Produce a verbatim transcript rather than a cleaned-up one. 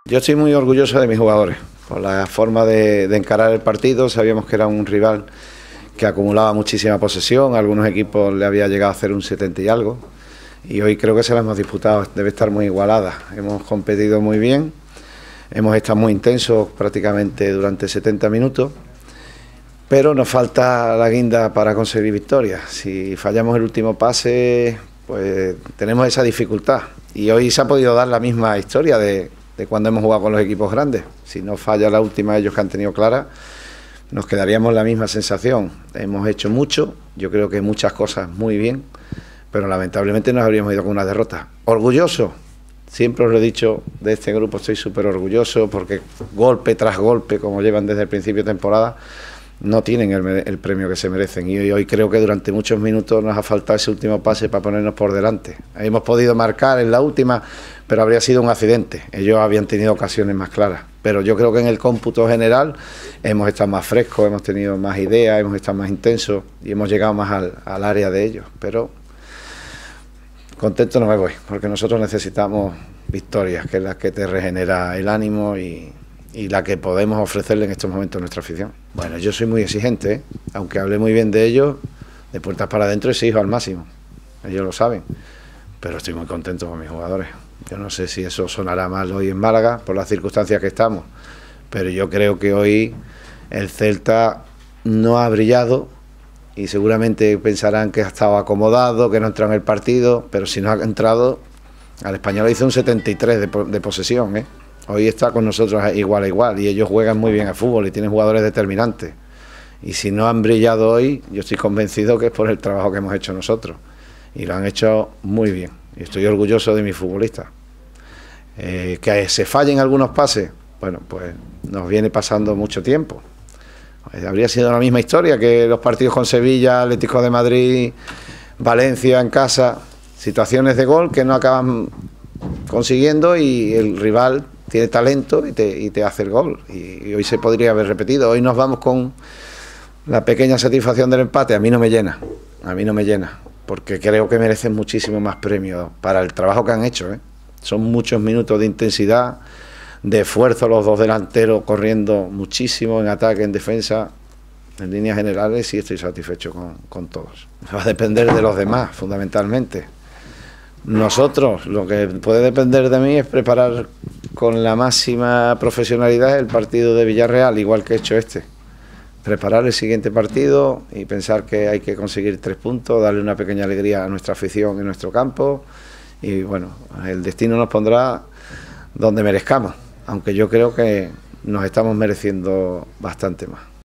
Yo estoy muy orgulloso de mis jugadores, por la forma de, de encarar el partido. Sabíamos que era un rival que acumulaba muchísima posesión, a algunos equipos le había llegado a hacer un setenta y algo, y hoy creo que se la hemos disputado, debe estar muy igualada. Hemos competido muy bien, hemos estado muy intensos prácticamente durante setenta minutos, pero nos falta la guinda para conseguir victorias. Si fallamos el último pase, pues tenemos esa dificultad, y hoy se ha podido dar la misma historia de de cuando hemos jugado con los equipos grandes. Si no falla la última ellos que han tenido clara, nos quedaríamos la misma sensación. Hemos hecho mucho, yo creo que muchas cosas muy bien, pero lamentablemente nos habríamos ido con una derrota. Orgulloso, siempre os lo he dicho, de este grupo estoy súper orgulloso, porque golpe tras golpe, como llevan desde el principio de temporada, no tienen el, el premio que se merecen, y hoy, hoy creo que durante muchos minutos nos ha faltado ese último pase para ponernos por delante. Hemos podido marcar en la última, pero habría sido un accidente. Ellos habían tenido ocasiones más claras, pero yo creo que en el cómputo general hemos estado más frescos, hemos tenido más ideas, hemos estado más intensos y hemos llegado más al, al área de ellos. Pero contento no me voy, porque nosotros necesitamos victorias, que es la que te regenera el ánimo y y la que podemos ofrecerle en estos momentos a nuestra afición. Bueno, yo soy muy exigente, ¿eh? Aunque hablé muy bien de ellos, de puertas para adentro exijo al máximo, ellos lo saben, pero estoy muy contento con mis jugadores. Yo no sé si eso sonará mal hoy en Málaga, por las circunstancias que estamos, pero yo creo que hoy el Celta no ha brillado, y seguramente pensarán que ha estado acomodado, que no ha entrado en el partido, pero si no ha entrado, al Español hizo un setenta y tres de, de posesión, ¿eh? Hoy está con nosotros igual a igual, y ellos juegan muy bien al fútbol y tienen jugadores determinantes. Y si no han brillado hoy, yo estoy convencido que es por el trabajo que hemos hecho nosotros. Y lo han hecho muy bien. Y estoy orgulloso de mis futbolistas. Eh, que se fallen algunos pases, bueno, pues nos viene pasando mucho tiempo. Eh, habría sido la misma historia que los partidos con Sevilla, Atlético de Madrid, Valencia en casa. Situaciones de gol que no acaban consiguiendo, y el rival tiene talento y te, y te hace el gol, y, y hoy se podría haber repetido. Hoy nos vamos con la pequeña satisfacción del empate. A mí no me llena, a mí no me llena, porque creo que merecen muchísimo más premios para el trabajo que han hecho, ¿eh? Son muchos minutos de intensidad, de esfuerzo, los dos delanteros corriendo muchísimo en ataque, en defensa. En líneas generales sí estoy satisfecho con, con todos. Va a depender de los demás, fundamentalmente. Nosotros, lo que puede depender de mí es preparar con la máxima profesionalidad el partido de Villarreal, igual que he hecho este. Preparar el siguiente partido y pensar que hay que conseguir tres puntos, darle una pequeña alegría a nuestra afición en nuestro campo, y bueno, el destino nos pondrá donde merezcamos, aunque yo creo que nos estamos mereciendo bastante más.